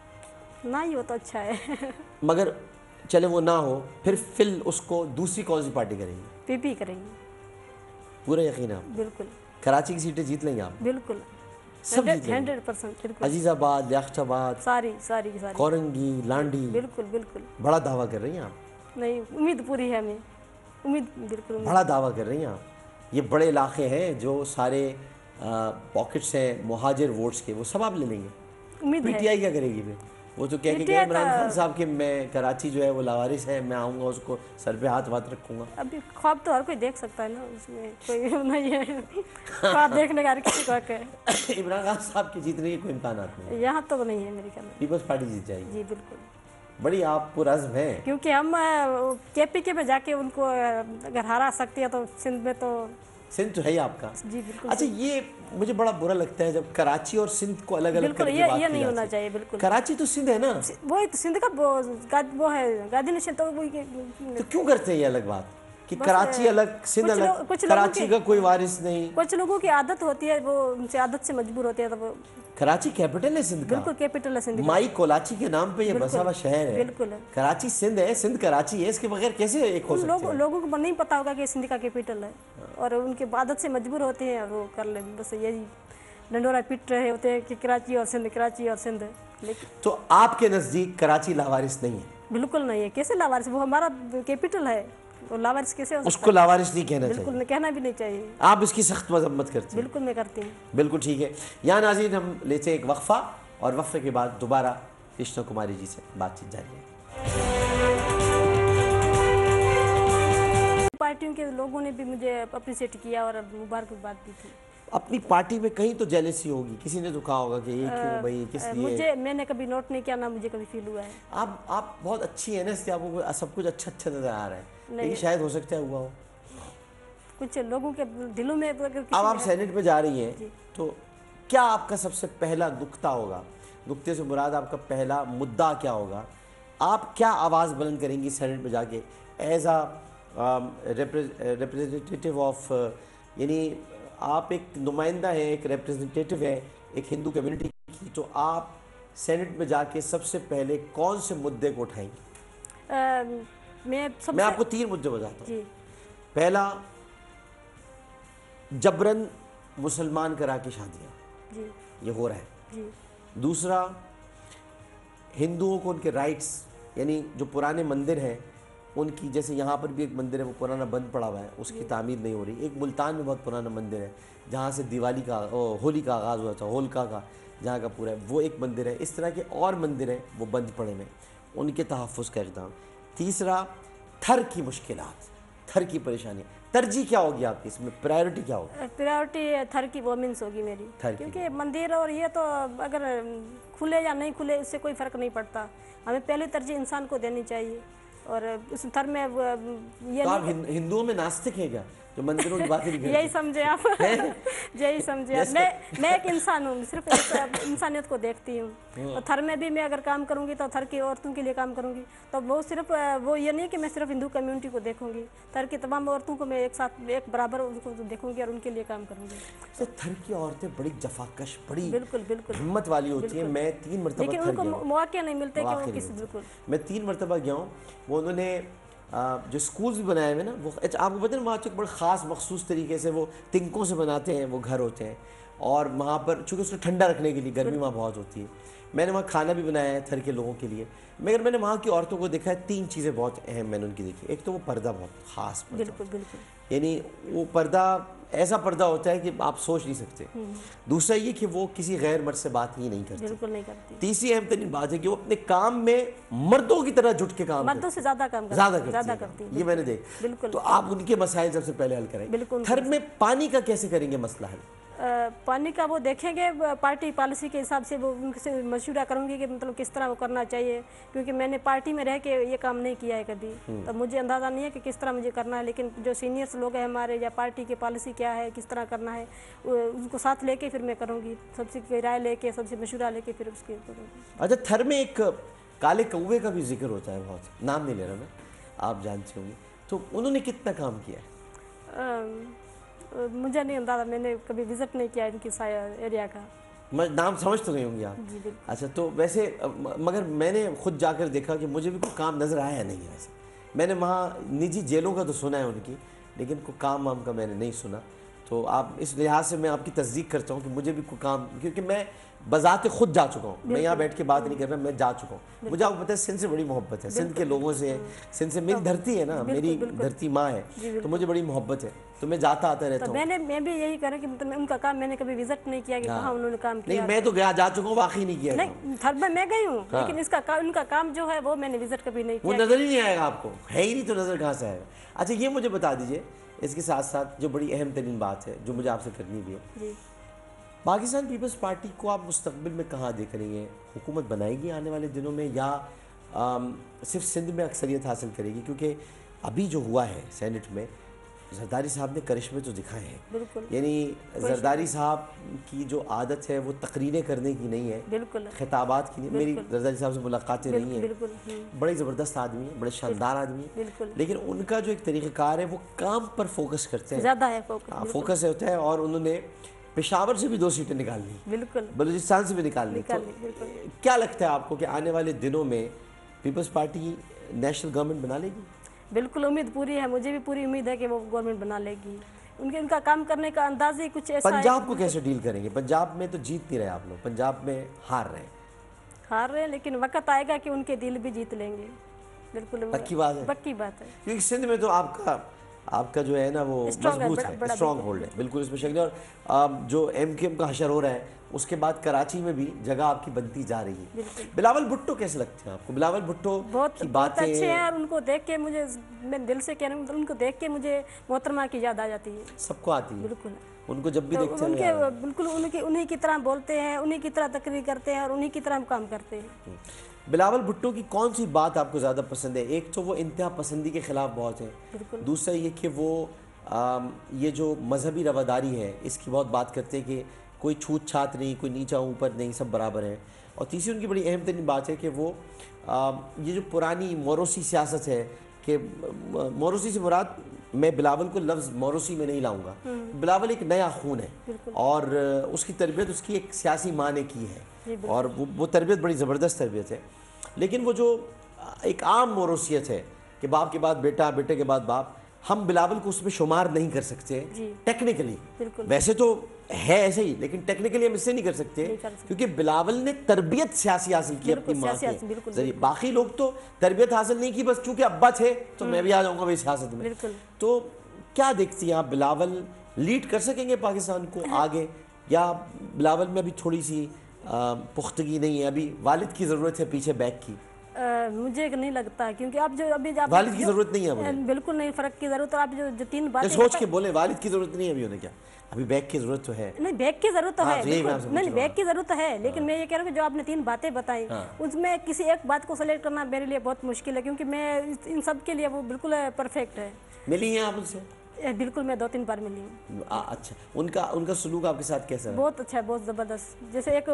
ना ही हो तो अच्छा है। मगर चले वो ना हो, फिर फिल उसको दूसरी कौन सी पार्टी करेगी? पीपी करेंगे। पूरा यकीन है आप? बिल्कुल। कराची की सीटें जीत लेंगे आप? बिल्कुल, सब जीत लेंगे? हंड्रेड परसेंट बिल्कुल। अजीजाबाद, लियाकताबाद, सारी सारी सारी, कोरंगी, लांडी? बिल्कुल बिल्कुल। बड़ा दावा कर रही हैं आप? नहीं, उम्मीद पूरी है हमें, उम्मीद बिल्कुल। बड़ा दावा कर रही हैं आप? ये बड़े इलाके हैं जो सारे पॉकेट्स हैं मुहाजिर वोट्स के, वो सब आप ले लेंगे? उम्मीद है। पीटीआई क्या करेगी फिर? वो तो कह के गए इमरान खान साहब कि मैं कराची जो है वो लावारिस है, मैं आऊँगा उसको सर पे हाथ वाथ रखूँगा। अभी ख्वाब तो हर कोई देख सकता है ना, उसमें कोई नहीं है ख्वाब देखने का हर किसी को हक है। इमरान खान साहब के जीतने के कोई इम्कान नहीं? यहाँ तो नहीं है मेरे ख्याल में। पीपल्स पार्टी जीत जाएगी? जी बिल्कुल। बड़ी आप पुरज़्म है, क्योंकि हम के पी के में जाके उनको अगर हरा सकती है तो सिंध में तो सिंध तो है ही आपका। जी बिल्कुल। अच्छा, ये मुझे बड़ा बुरा लगता है जब कराची और सिंध को अलग अलग करके ये बात ये की नहीं होना जाती चाहिए। बिल्कुल, कराची तो सिंध है ना, वो तो सिंध का वो है गादी नशन, तो वो तो क्यों करते हैं ये अलग बात कि कराची अलग सिंध अलग? कुछ कराची का कोई वारिस नहीं। कुछ लोगों की आदत होती है, वो उनसे आदत से मजबूर होते हैं, तो वो कराची कैपिटल है सिंध का? बिल्कुल कैपिटल है सिंध। माई कोलाची के नाम पे ये बसा हुआ शहर है। बिल्कुल, कराची सिंध है, सिंध कराची है, इसके बगैर कैसे एक हो सकता है? लोगों को नहीं पता होगा कि सिंध का कैपिटल है, और उनके आदत से मजबूर होते हैं वो कर ले, बस यही डंडोरा पीट रहे होते हैं कि कराची और सिंध, कराची और सिंध। लेकिन तो आपके नज़दीक कराची लावारिस नहीं है? बिल्कुल नहीं है। कैसे लावारिस? वो हमारा कैपिटल है, वो लावारिस कैसे हो सकता है? उसको लावारिस नहीं कहना चाहिए? बिल्कुल, कहना भी नहीं चाहिए। आप इसकी सख्त मजम्मत करती हैं? बिल्कुल मैं करती हूँ। बिल्कुल ठीक है। यहाँ नाज़रीन हम लेते एक वक्फा, और वक्फे के बाद दोबारा कृष्णा कुमारी जी से बातचीत जारी है। पार्टियों के लोगों ने भी मुझे अप्रिशिएट किया और मुबारकबाद दी थी। अपनी पार्टी में कहीं तो जेलसी होगी, किसी ने तो कहा होगा कि ये क्यों भाई, किस लिए? मुझे मैंने कभी नोट नहीं किया, ना मुझे कभी फील हुआ है। आप आप बहुत अच्छी है ना, इसलिए आपको सब कुछ अच्छा अच्छा नजर आ रहा है, लेकिन शायद हो सकता है हुआ हो कुछ लोगों के दिलों में। अब आप सेनेट में जा रही हैं, तो क्या आपका सबसे पहला नुक्ता होगा नुक्ते से मुराद आपका पहला मुद्दा क्या होगा, आप क्या आवाज़ बुलंद करेंगी सेनेट में जाके एज आ रिप्रेजेंटेटिव ऑफ, यानी आप एक नुमाइंदा हैं, एक रिप्रेजेंटेटिव है एक हिंदू कम्युनिटी की, तो आप सेनेट में जाके सबसे पहले कौन से मुद्दे को उठाएंगे? uh, मैं मैं आपको तीन मुद्दे बताता हूँ। जी। पहला, जबरन मुसलमान करा के शादियाँ, जी, ये हो रहा है। जी। दूसरा, हिंदुओं को उनके राइट्स, यानी जो पुराने मंदिर हैं उनकी, जैसे यहाँ पर भी एक मंदिर है वो पुराना बंद पड़ा हुआ है, उसकी तामीर नहीं हो रही। एक मुल्तान में बहुत पुराना मंदिर है जहाँ से दिवाली का ओ, होली का आगाज़ हुआ था, होलिका का, जहाँ का पूरा है, वो एक मंदिर है। इस तरह के और मंदिर हैं वो बंद पड़े हैं, उनके तहफ़्फ़ुज़ का इक़दाम। तीसरा, थर की मुश्किलात, थर की परेशानी। तरजीह क्या होगी आपकी इसमें, प्रायोरिटी क्या होगी? प्रायोरिटी थर की वोमेंस होगी मेरी, क्योंकि मंदिर और ये तो अगर खुले या नहीं खुले उससे कोई फ़र्क नहीं पड़ता, हमें पहले तरजीह इंसान को देनी चाहिए। और उस थर में ये तो आप हिंदुओं में नास्तिक हैं क्या, जो मंदिरों की बात नहीं करते? यही समझे आप यही समझे आप। मैं मैं एक इंसान हूँ, सिर्फ इंसानियत को देखती हूँ। और थर में भी मैं अगर काम करूँगी तो थर की औरतों के लिए काम करूँगी, तो वो सिर्फ वो ये नहीं कि मैं सिर्फ हिंदू कम्युनिटी को देखूँगी, थर की तमाम औरतों को मैं एक साथ एक बराबर उनको देखूँगी और उनके लिए काम करूँगी। तो थर की औरतें बड़ी जफाकश, बड़ी बिल्कुल बिल्कुल हिम्मत वाली होती हैं। मैं तीन मरतबा, लेकिन उनको मौके नहीं मिलते कि वो किसी, बिल्कुल मैं तीन मरतबा गया हूँ, वो उन्होंने जो स्कूल्स भी बनाए हुए ना, वो आपको पता है वहाँ तो बड़े ख़ास मखसूस तरीके से वो तिनकों से बनाते हैं, वो घर होते हैं, और वहाँ पर चूँकि उसको ठंडा रखने के लिए, गर्मी वहाँ बहुत होती है। मैंने वहाँ खाना भी बनाया है थर के लोगों के लिए, मगर मैंने वहाँ की औरतों को देखा है, तीन चीज़ें बहुत अहम मैंने उनकी देखी। एक तो वो पर्दा बहुत ख़ास, बिल्कुल बिल्कुल, यानी वो पर्दा ऐसा पर्दा होता है कि आप सोच नहीं सकते। दूसरा ये कि वो किसी गैर मर्द से बात ही नहीं करती, बिल्कुल नहीं करती। तीसरी अहम तरीन बात है कि वो अपने काम में मर्दों की तरह जुट के काम, मर्दों से ज़्यादा काम ज़्यादा ज़्यादा करती करती, ये मैंने देख। बिल्कुल। तो आप उनके मसाइल सबसे पहले हल करें। बिल्कुल। थर में पानी का कैसे करेंगे मसला हल? पानी का वो देखेंगे, पार्टी पॉलिसी के हिसाब से वो उनसे मशवरा करूँगी कि मतलब किस तरह वो करना चाहिए, क्योंकि मैंने पार्टी में रह के ये काम नहीं किया है कभी, तो मुझे अंदाज़ा नहीं है कि किस तरह मुझे करना है। लेकिन जो सीनियर्स लोग हैं हमारे, या पार्टी की पॉलिसी क्या है, किस तरह करना है, उनको साथ लेके फिर मैं करूँगी, सबसे राय लेके, सबसे मशवरा लेके फिर उसके करूँगी। अच्छा, थर में एक काले कौवे का भी जिक्र होता है, बहुत, नाम नहीं ले रहा मैं, आप जानते होंगे, तो उन्होंने कितना काम किया है? मुझे नहीं अंदाजा, मैंने कभी विजिट नहीं किया इनकी एरिया का। नाम समझ तो गई होंगी आप? जी। अच्छा, तो वैसे मगर मैंने खुद जाकर देखा कि मुझे भी कोई काम नज़र आया नहीं है। वैसे मैंने वहाँ निजी जेलों का तो सुना है उनकी, लेकिन कोई काम वाम का मैंने नहीं सुना। तो आप इस लिहाज से मैं आपकी तस्दीक करता हूँ कि मुझे भी कोई काम, क्योंकि मैं बजाते खुद जा चुका हूँ, मैं यहाँ बैठ के बात नहीं कर रहा, मैं जा चुका हूँ। मुझे आपको पता है सिंध से बड़ी मोहब्बत है, सिंध के लोगों से, सिंध से मेरी धरती है ना, मेरी धरती माँ है, तो मुझे बड़ी मोहब्बत है, तो मैं जाता आता रहता हूँ। मैंने मैं भी यही करा कि मतलब उनका काम मैंने कभी विजिट नहीं किया कि कहाँ उन्होंने काम किया। नहीं, मैं तो गया, जा चुका हूँ, वाकई नहीं किया। नहीं, थर में मैं गई हूँ, लेकिन इसका उनका काम जो है वो मैंने विजिट कभी नहीं किया। वो नजर ही नहीं आएगा आपको, है ही नहीं, तो नजर कहाँ से आएगा? अच्छा, ये मुझे बता दीजिए, इसके साथ साथ जो बड़ी अहम तरीन बात है जो मुझे आपसे करनी भी है, पाकिस्तान पीपल्स पार्टी को आप मुस्तकबिल में कहाँ देख रही हैं? हुकूमत बनाएगी आने वाले दिनों में, या आम, सिर्फ सिंध में अक्सरियत हासिल करेगी? क्योंकि अभी जो हुआ है सेनेट में, जरदारी साहब ने करिश्मे तो दिखाए हैं, यानी जरदारी साहब की जो आदत है वो तकरीरें करने की नहीं है, बिल्कुल, खिताबात की नहीं। मेरी जरदारी साहब से मुलाकातें नहीं हैं, बड़े ज़बरदस्त आदमी हैं, बड़े शानदार आदमी हैं, लेकिन उनका जो एक तरीक़ाकार है वो काम पर फोकस करते हैं, ज़्यादा है फोकस, फोकस होता है। और उन्होंने पेशावर से भी दो सीटें निकाल ली, बिल्कुल, बलूचिस्तान से भी निकाल ली। तो क्या लगता है आपको कि आने वाले दिनों में पीपल्स पार्टी नेशनल गवर्नमेंट बना लेगी? बिल्कुल, उम्मीद पूरी है, मुझे भी पूरी उम्मीद है कि वो गवर्नमेंट बना लेगी। उनके उनका काम करने का अंदाज ही कुछ ऐसा है। पंजाब को कैसे डील करेंगे? पंजाब में तो जीत नहीं रहे आप लोग, पंजाब में हार रहे हैं, हार रहे हैं, लेकिन वक्त आएगा कि उनके दिल भी जीत लेंगे। बिल्कुल पक्की बात है, पक्की बात है, क्योंकि सिंध में तो आपका आपका जो है ना वो मजबूत है, स्ट्रॉन्ग होल्ड है, बिल्कुल इसमें शक नहीं। और जो एम के एम का हशर हो रहा है, उसके बाद कराची में भी जगह आपकी बनती जा रही है। बिलावल भुट्टो कैसे लगते हैं आपको? बिलावल भुट्टो बहुत की बहुत अच्छे हैं, और उनको देख के मुझे, मैं दिल से कह रही हूँ, उनको देख के मुझे मोहतरमा की याद आ जाती है। सबको आती है, बिल्कुल, उनको जब भी तो देखते उनके हैं बिल्कुल उनकी उन्हीं की तरह बोलते हैं, उन्हीं की तरह तकरीर करते हैं और उन्हीं की तरह हम काम करते हैं। बिलावल भुट्टो की कौन सी बात आपको ज़्यादा पसंद है? एक तो वो इंतहा पसंदी के ख़िलाफ़ बहुत है, दूसरा ये कि वो आ, ये जो मजहबी रवादारी है इसकी बहुत बात करते हैं कि कोई छूत छात नहीं, कोई नीचा ऊपर नहीं, सब बराबर है। और तीसरी उनकी बड़ी अहम तरीन बात है कि वो आ, ये जो पुरानी मोरोसी सियासत है कि मोरोसी से मुराद, मैं बिलावल को लफ्ज़ मोरोसी में नहीं लाऊंगा, बिलावल एक नया खून है और उसकी तरबियत उसकी एक सियासी माँ ने की है और वो वो तरबियत बड़ी ज़बरदस्त तरबियत है। लेकिन वो जो एक आम मोरोसियत है कि बाप के बाद बेटा, बेटे के बाद बाप, हम बिलावल को उसमें शुमार नहीं कर सकते टेक्निकली। वैसे तो है ऐसे ही, लेकिन टेक्निकली हम इससे नहीं कर सकते, नहीं कर सकते। क्योंकि बिलावल ने तरबियत सियासी हासिल की अपनी माँ के जरिए। बाकी लोग तो तरबियत हासिल नहीं की, बस चूंकि अब्बा थे तो मैं भी आ जाऊंगा भाई सियासत में। तो क्या देखती हैं आप, बिलावल लीड कर सकेंगे पाकिस्तान को आगे, या बिलावल में अभी थोड़ी सी पुख्तगी नहीं है, अभी वालिद की ज़रूरत है पीछे बैक की? Uh, मुझे नहीं लगता, क्योंकि आप जो अभी आप वालिद की जरूरत नहीं है मुझे, बिल्कुल नहीं, फर्क की जरूरत। आप जो, जो तीन बातें सोच के बोले वालिद की जरूरत नहीं है अभी, उन्हें क्या अभी बैग की जरूरत तो है? नहीं, बैग की जरूरत तो हाँ, है, तो नहीं नहीं बैग की जरूरत है, लेकिन मैं ये कह रहा हूँ कि जो आपने तीन बातें बताई उसमें किसी एक बात को सेलेक्ट करना मेरे लिए बहुत मुश्किल है, क्योंकि मैं इन सब के लिए वो बिल्कुल परफेक्ट है। मिली हैं आप उनसे? बिल्कुल, मैं दो तीन बार मिली हूँ। अच्छा, उनका उनका सलूक आपके साथ कैसा है? बहुत अच्छा है, बहुत ज़बरदस्त। जैसे एक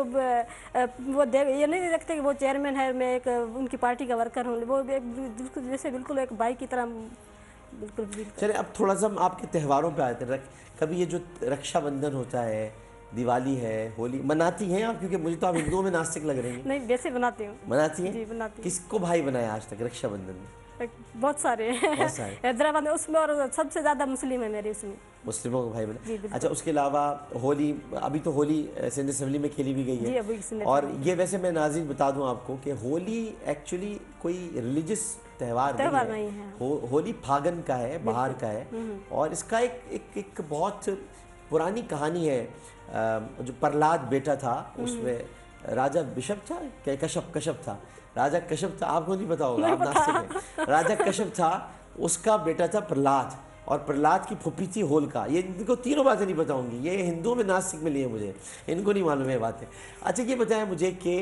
वो देख, ये नहीं देखते कि वो चेयरमैन है, मैं एक उनकी पार्टी का वर्कर हूँ, वो एक बिल्कुल जैसे बिल्कुल एक भाई की तरह बिल्कुल। चले अब थोड़ा सा हम आपके त्योहारों पे आते हैं। कभी ये जो रक्षाबंधन होता है, दिवाली है, होली मनाती हैं आप? क्योंकि मुझे तो आप हिंदुओं में नास्तिक लग रही हैं। नहीं, वैसे बनाती हूँ। मनाती हैं? जी, बनाती हूँ। किसको भाई बनाया आज तक रक्षाबंधन में? बहुत सारे हैदराबाद में, उसमें और सबसे ज़्यादा मुस्लिम है मेरे, उसमें मुस्लिमों को भाई बना। अच्छा, उसके अलावा होली, अभी तो होली सिंध असेंबली में खेली भी गई है। जी, अभी और ये वैसे मैं नाज़रीन बता दूं आपको कि होली एक्चुअली कोई रिलीजियस त्यौहार नहीं, नहीं है। हो, होली फागन का है, बाहर का है, और इसका एक एक, एक बहुत पुरानी कहानी है। जो प्रहलाद बेटा था, उसमें राजा बिशप था, कश्यप कश्यप था, राजा कश्यप था, आपको नहीं पता होगा, आप नास्तिक हैं। राजा कश्यप था, उसका बेटा था प्रहलाद, और प्रहलाद की फुप्पी थी होलिका। ये इनको तीनों बातें नहीं बताऊंगी, ये हिंदुओं में नास्तिक में लिए मुझे, इनको नहीं मालूम है बातें। अच्छा, ये बताएं मुझे कि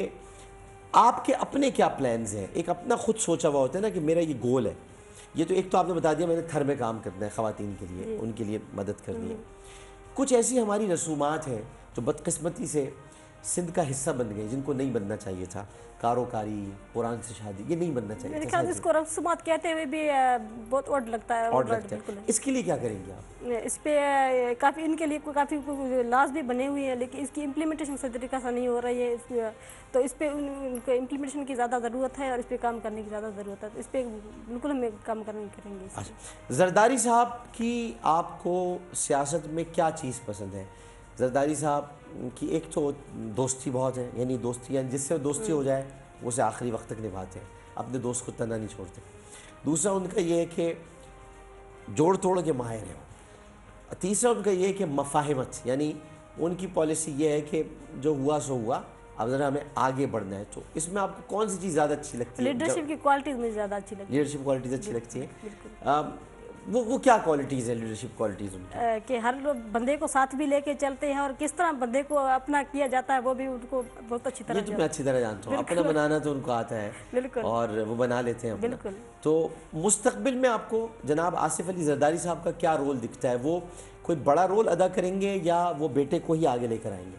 आपके अपने क्या प्लान्स हैं? एक अपना खुद सोचा हुआ होता है ना कि मेरा ये गोल है। ये तो एक तो आपने बता दिया मैंने थर में काम करना है, ख़वातीन के लिए, उनके लिए मदद करनी है। कुछ ऐसी हमारी रसूमात हैं जो बदकिस्मती से सिंध का हिस्सा बन गई, जिनको नहीं बनना चाहिए था। कारोकारी, कुरान से शादी, ये नहीं बनना चाहिए। मेरे ख्याल इसको रस्मात कहते हुए भी बहुत ऑड लगता है। ऑड लगता है। इसके लिए क्या करेंगे आप? इस पे काफ़ी, इनके लिए काफ़ी लॉज भी बने हुए हैं, लेकिन इसकी इम्प्लीमेंटेशन सही तरीके से नहीं हो रही है, तो इस पे उनके इम्प्लीमेंटेशन की ज़्यादा ज़रूरत है और इस पे काम करने की ज़्यादा ज़रूरत है। इस पे बिल्कुल हम काम करने करेंगे। अच्छा, जरदारी साहब की आपको सियासत में क्या चीज़ पसंद है? जरदारी साहब की एक तो दोस्ती बहुत है, यानी दोस्ती, यानी जिससे दोस्ती हो जाए उसे आखिरी वक्त तक निभाते हैं, अपने दोस्त को तना नहीं छोड़ते। दूसरा उनका ये है कि जोड़ तोड़ के माहिर है। तीसरा उनका ये है कि मफाहिमत, यानी उनकी पॉलिसी ये है कि जो हुआ सो हुआ, अब ज़रा हमें आगे बढ़ना है। तो इसमें आपको कौन सी चीज़ ज़्यादा अच्छी लगती है? लीडरशिप की क्वालिटीज़ मुझे ज़्यादा अच्छी लगती है। लीडरशिप क्वालिटीज़ अच्छी लगती है। वो वो क्या क्वालिटीज़ है लीडरशिप क्वालिटीज़ उनकी? कि हर बंदे को साथ भी लेके चलते हैं और किस तरह बंदे को अपना किया जाता है वो भी उनको बहुत अच्छी तरह। ये तो मैं अच्छी तरह जानता हूँ, अपना बनाना तो उनको आता है, बिल्कुल, और वो बना लेते हैं अपना। तो मुस्तकबिल में आपको जनाब आसिफ अली जरदारी साहब का क्या रोल दिखता है? वो कोई बड़ा रोल अदा करेंगे या वो बेटे को ही आगे लेकर आएंगे?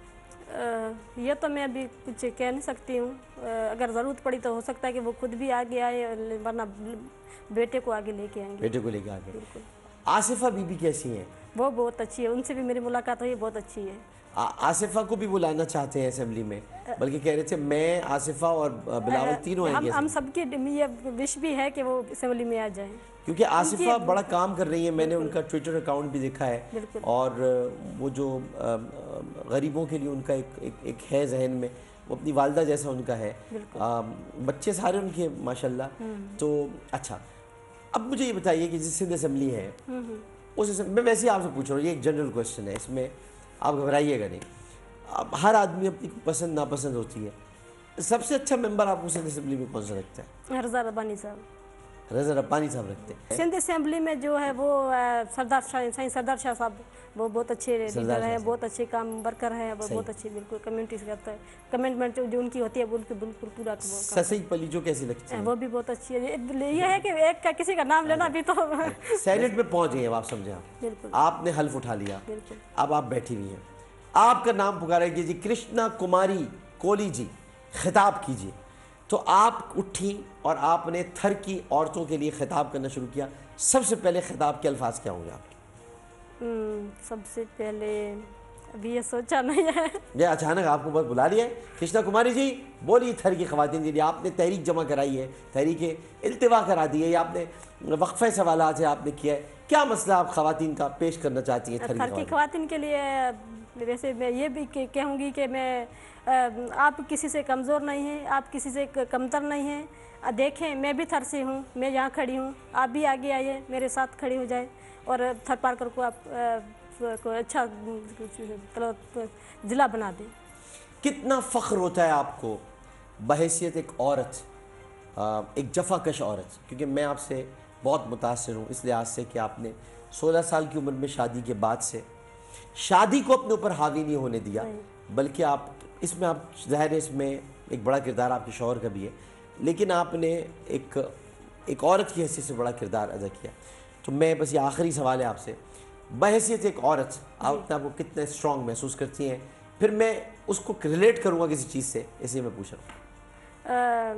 यह तो मैं अभी कुछ कह नहीं सकती हूँ। अगर ज़रूरत पड़ी तो हो सकता है कि वो खुद भी आगे आए, वरना बेटे को आगे लेके आएंगे। बेटे को लेके आगे। बिल्कुल। आसिफा बीबी कैसी हैं? वो बहुत अच्छी है, उनसे भी मेरी मुलाकात हुई, बहुत अच्छी है। आ, आसिफा को भी बुलाना चाहते हैं असेंबली में, बल्कि कह रहे थे मैं, आसिफा और बिलावल तीनों आएंगे। हम, हम सबकी ये विश भी है कि वो असेंबली में आ जाएं, क्योंकि आसिफा बड़ा काम कर रही है। मैंने उनका ट्विटर अकाउंट भी देखा है, और वो जो गरीबों के लिए उनका एक एक, एक है जहन में, वो अपनी वालदा जैसा उनका है। आ, बच्चे सारे उनके माशाल्लाह। तो अच्छा, अब मुझे ये बताइए कि जिस सिंध असेंबली है, उस मैं वैसे ही आपसे पूछ रहा हूँ, ये एक जनरल क्वेश्चन है, इसमें आप घबराइएगा नहीं। अब हर आदमी अपनी पसंद नापसंद होती है। सबसे अच्छा मेंबर आपको सिंध असेंबली में कौन सा लगता है? रज़ा रब्बानी साहब। रज़ा रब्बानी साहब रखते हैं। सिंध असेंबली में जो है वो सरदार शाह, साईं सरदार शाह साहब, वो बहुत अच्छे लीडर हैं, बहुत अच्छे काम वर्कर हैं, वो बहुत अच्छे बिल्कुल कम्युनिटी से करता है। कमेंटमेंट जो उनकी होती है वो उनकी बिल्कुल पूरा। ससई पली जो कैसी लगती है? वो भी बहुत अच्छी है। ये है कि एक का किसी का नाम लेना भी तो सेनेट में पहुंच गए, आप समझे, आप आपने हल्फ उठा लिया, अब आप बैठी हुई हैं, आपका नाम पुकारा गया जी, कृष्णा कुमारी कोली जी, खिताब कीजिए। तो आप उठी और आपने थर की औरतों के लिए खिताब करना शुरू किया। सबसे पहले खिताब के अल्फाज क्या होंगे आपके? सबसे पहले अभी ये सोचा नहीं है। ये अचानक आपको बस बुला लिया है, कृष्णा कुमारी जी बोलिए थर की ख़वातीन के लिए। आपने तहरीक जमा कराई है, तहरीक इल्तिवा करा दी है, या आपने वक्फ़े सवालात है आपने किया है, क्या मसला आप ख़वातीन का पेश करना चाहती हैं? थर की ख़वातीन के लिए वैसे मैं ये भी कहूँगी कि मैं आप किसी से कमज़ोर नहीं हैं, आप किसी से कमतर नहीं हैं। देखें मैं भी थर से हूँ, मैं यहाँ खड़ी हूँ, आप भी आगे आइए मेरे साथ खड़ी हो जाए और थर पारकर को आप को अच्छा ज़िला बना दें। कितना फ़ख्र होता है आपको बहैसियत एक औरत, एक जफ़ाकश औरत, क्योंकि मैं आपसे बहुत मुतासिर हूँ इस लिहाज से कि आपने सोलह साल की उम्र में शादी के बाद से शादी को अपने ऊपर हावी नहीं होने दिया, बल्कि आप इसमें आप ज़ाहिर है इसमें एक बड़ा किरदार आपके शौहर का भी है, लेकिन आपने एक एक औरत की हैसियत से बड़ा किरदार अदा किया। तो मैं बस ये आखिरी सवाल है आपसे, बहैसियत एक औरत आप अपने आपको कितने स्ट्रॉन्ग महसूस करती हैं? फिर मैं उसको रिलेट करूँगा किसी चीज़ से, इसलिए मैं पूछ रहा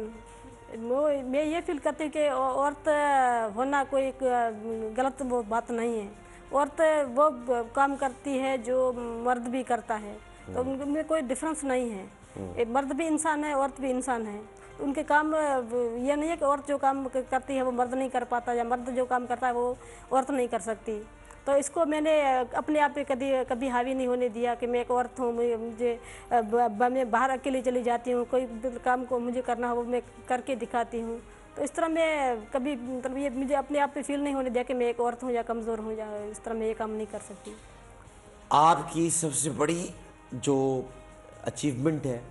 हूँ। मैं ये फील करती हूँ कि औरत होना कोई गलत वो बात नहीं है। औरत वो काम करती है जो मर्द भी करता है, तो उनमें कोई डिफरेंस नहीं है। मर्द भी इंसान है, औरत भी इंसान है। उनके काम ये नहीं है कि औरत जो काम करती है वो मर्द नहीं कर पाता, या मर्द जो काम करता है वो औरत नहीं कर सकती। तो इसको मैंने अपने आप पे कभी कभी हावी नहीं होने दिया कि मैं एक औरत हूँ, मुझे मैं बाहर अकेले चली जाती हूँ, कोई काम को मुझे करना हो वो मैं करके दिखाती हूँ। तो इस तरह मैं कभी मतलब ये मुझे अपने आप पे फील नहीं होने दिया कि मैं एक औरत हूँ या कमज़ोर हूँ, या इस तरह मैं ये काम नहीं कर सकती। आपकी सबसे बड़ी जो अचीवमेंट है,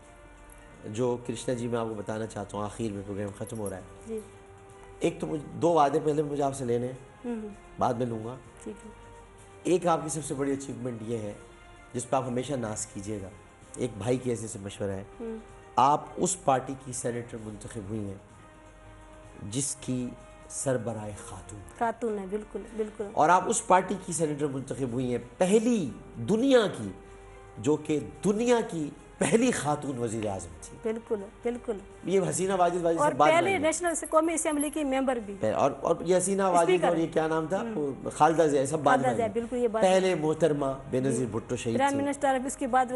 जो कृष्णा जी मैं आपको बताना चाहता हूँ, आखिर में प्रोग्राम ख़त्म हो रहा है जी। एक तो मुझे दो वादे पहले मुझे आपसे लेने हैं, बाद में लूँगा। ठीक है। एक आपकी सबसे बड़ी अचीवमेंट ये है जिस पर आप हमेशा नाज कीजिएगा, एक भाई की ऐसे से मशवरा है, आप उस पार्टी की सेनेटर मुंतखब हुई हैं जिसकी सरबराह खातून खातून है। बिल्कुल बिल्कुल। और आप उस पार्टी की सेनेटर मुंतखब हुई हैं पहली दुनिया की, जो कि दुनिया की पहली खातून वज़ीर आज़म थी। बिल्कुल बिल्कुल। ये हसीना वाजिद वाजिद और पहले नेशनल कौमी असेंबली की मेंबर भी, और और ये हसीना वाजिद और ये क्या नाम था, खालिदा ज़िया, सब बाद में। बिल्कुल ये बात। पहले मोहतरमा बेनज़ीर भुट्टो शहीद प्राइम मिनिस्टर, उसके बाद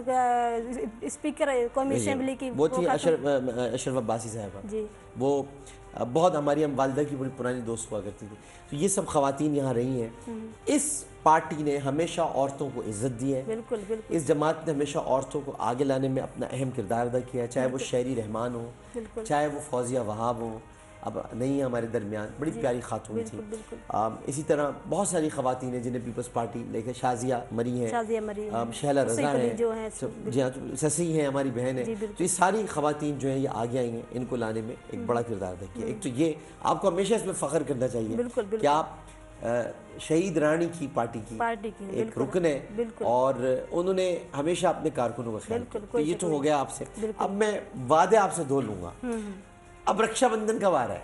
स्पीकर कौमी असेंबली की वो थी अशरफ अब्बासी साहबा जी। वो बहुत हमारी हम वालिदा की बड़ी पुरानी दोस्त हुआ करती थी। तो ये सब ख़वातीन यहाँ रही हैं। इस पार्टी ने हमेशा औरतों को इज़्ज़त दी है। बिल्कुल बिल्कुल। इस जमात ने हमेशा औरतों को आगे लाने में अपना अहम किरदार अदा किया है, चाहे वो शहरी रहमान हो, चाहे वो फौजिया वहाब हो, अब नहीं है हमारे दरमियान, बड़ी प्यारी खातून थी। आ, इसी तरह बहुत सारी ख़वातीन हैं जिन्हें पीपल्स पार्टी लेके, शाजिया मरी हैं, शहला रज़ा हैं, जी हाँ, ससी हैं हमारी बहन है। तो ये सारी ख़वातीन जो हैं ये आगे आई हैं, इनको लाने में एक बड़ा किरदार अदा किया। एक तो ये आपको हमेशा इसमें फ़ख्र करना चाहिए कि आप शहीद रानी की पार्टी की, पार्टी की एक रुकन है, और उन्होंने हमेशा अपने कारकुनों का ख्याल किया। तो ये तो हो गया आपसे। अब मैं वादे आपसे दो लूँगा। अब रक्षाबंधन कब आ रहा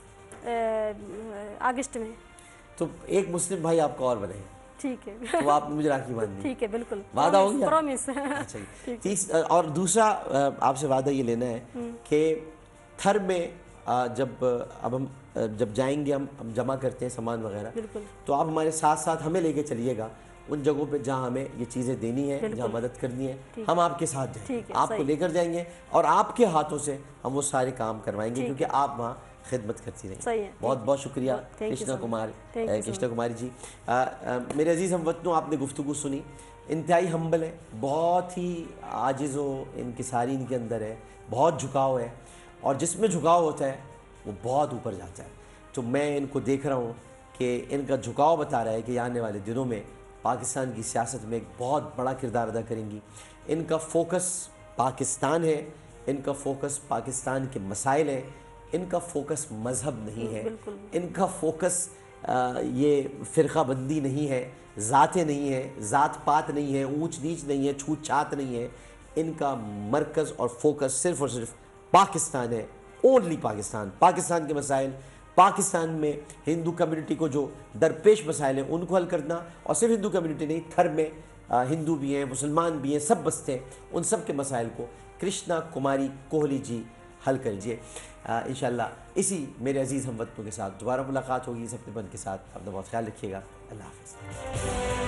है? अगस्त में। तो एक मुस्लिम भाई आपका और बने। ठीक है। तो आप मुझे राखी बांधिए। ठीक है, बिल्कुल। वादा हो गया? प्रॉमिस। अच्छा। तीस और दूसरा आपसे वादा ये लेना है कि थर में जब अब हम जब जाएंगे, हम हम जमा करते हैं सामान वगैरह, तो आप हमारे साथ साथ हमें लेके चलिएगा उन जगहों पे जहाँ हमें ये चीज़ें देनी है, जहाँ मदद करनी है, हम आपके साथ जाएंगे, आपको लेकर जाएंगे और आपके हाथों से हम वो सारे काम करवाएंगे, क्योंकि आप वहाँ खिदमत करती रही। बहुत बहुत शुक्रिया कृष्णा कुमार कृष्णा कुमारी जी। आ, आ, मेरे अजीज़ हमवतनों, आपने गुफ्तगू सुनी, इंतहाई हम्बल है, बहुत ही आजिज़ हो इनकिसारी इनके अंदर है, बहुत झुकाव है, और जिसमें झुकाव होता है वो बहुत ऊपर जाता है। तो मैं इनको देख रहा हूँ कि इनका झुकाव बता रहा है कि आने वाले दिनों में पाकिस्तान की सियासत में एक बहुत बड़ा किरदार अदा करेंगी। इनका फोकस पाकिस्तान है, इनका फोकस पाकिस्तान के मसाइल हैं, इनका फोकस मज़हब नहीं है, इनका फोकस आ, ये फ़िरका बंदी नहीं है, ज़ातें नहीं है, ज़ात पात नहीं है, ऊंच नीच नहीं है, छूत छात नहीं है। इनका मरकज़ और फोकस सिर्फ़ और सिर्फ पाकिस्तान है, ओनली पाकिस्तान। पाकिस्तान के मसाइल, पाकिस्तान में हिंदू कम्युनिटी को जो दरपेश मसाइल हैं उनको हल करना, और सिर्फ हिंदू कम्युनिटी नहीं, थर में हिंदू भी हैं, मुसलमान भी हैं, सब बसते हैं, उन सब के मसाइल को कृष्णा कुमारी कोहली जी हल कर लीजिए। इंशाअल्लाह इसी मेरे अजीज़ हमवतनों के साथ दोबारा मुलाकात होगी इस अपने बन के साथ। अपना बहुत ख्याल रखिएगा। अल्लाह हाफ़िज़।